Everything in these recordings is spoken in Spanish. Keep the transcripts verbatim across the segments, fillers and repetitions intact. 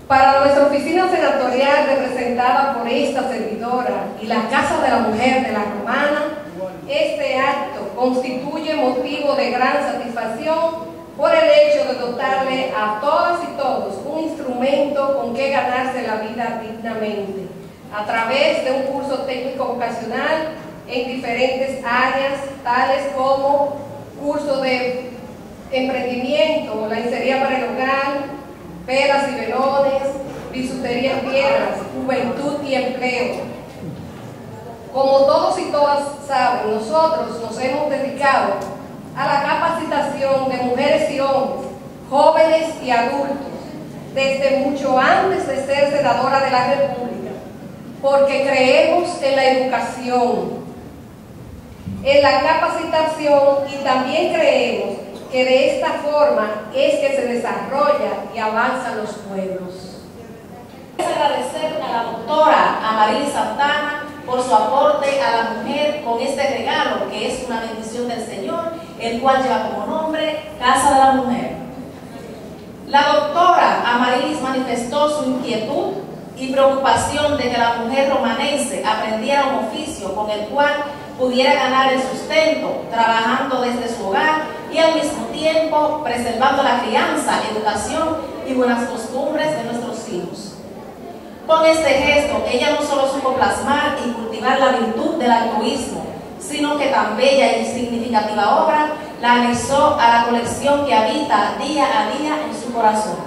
Para nuestra oficina senatorial representada por esta servidora y la Casa de la Mujer de la Romana, este acto constituye motivo de gran satisfacción por el hecho de dotarle a todas y todos un instrumento con que ganarse la vida dignamente, a través de un curso técnico vocacional en diferentes áreas, tales como curso de emprendimiento, lencería para el hogar, velas y velones, bisutería en piedras, juventud y empleo. Como todos y todas saben, nosotros nos hemos dedicado a la capacitación de mujeres y hombres, jóvenes y adultos, desde mucho antes de ser senadora de la República, porque creemos en la educación, en la capacitación, y también creemos que de esta forma es que se desarrolla y avanzan los pueblos. Quiero agradecer a la doctora Amarili Santana por su aporte a la mujer con este regalo que es una bendición del Señor, el cual lleva como nombre Casa de la Mujer. La doctora Amarili manifestó su inquietud y preocupación de que la mujer romanense aprendiera un oficio con el cual pudiera ganar el sustento, trabajando desde su hogar y al mismo tiempo preservando la crianza, educación y buenas costumbres de nuestros hijos. Con este gesto, ella no solo supo plasmar y cultivar la virtud del altruismo, sino que tan bella y significativa obra la anexó a la colección que habita día a día en su corazón.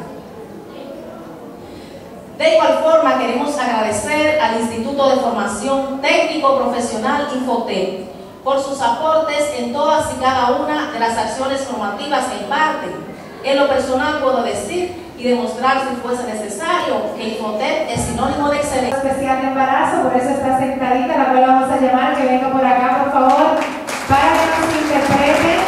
De igual forma, queremos agradecer al Instituto de Formación Técnico Profesional Infotec por sus aportes en todas y cada una de las acciones formativas que imparten. En lo personal puedo decir y demostrar, si fuese necesario, que Infotec es sinónimo de excelencia. Especial de embarazo, por eso está sentadita, la cual vamos a llamar que venga por acá, por favor, para que nos interprete.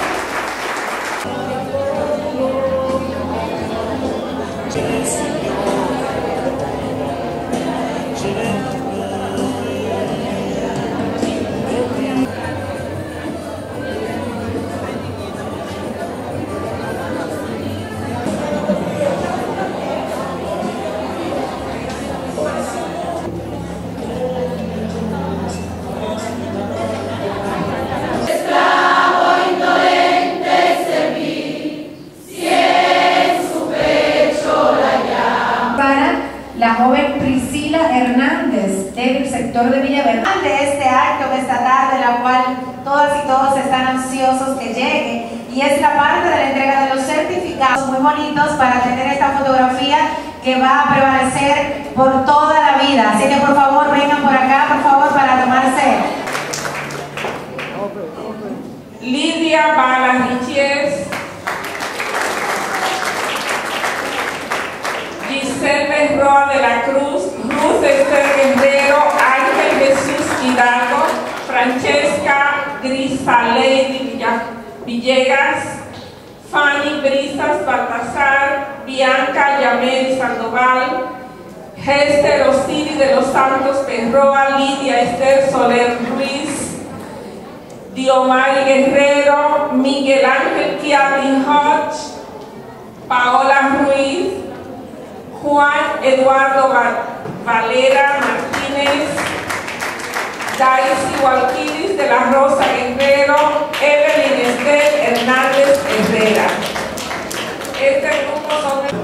La joven Priscila Hernández del sector de Villaverde de este acto de esta tarde, la cual todas y todos están ansiosos que llegue, y es la parte de la entrega de los certificados muy bonitos para tener esta fotografía que va a prevalecer por toda la vida. Así que por favor vengan por acá, por favor, para tomarse. Lidia Bala Richies, Giselle Roa de la Cruz, Ruth Esther Guerrero, Ángel Jesús Hidalgo, Francesca Grisaledi Villegas, Fanny Brisas Baltasar, Bianca Yamel Sandoval, Hester Osiri de los Santos Perroa, Lidia Esther Soler Ruiz, Diomari Guerrero, Miguel Ángel Kiatin Hodge, Paola Ruiz, Juan Eduardo Valera Martínez, Daisy Walquiris de la Rosa Guerrero, Evelyn Estel Hernández Herrera. Este grupo son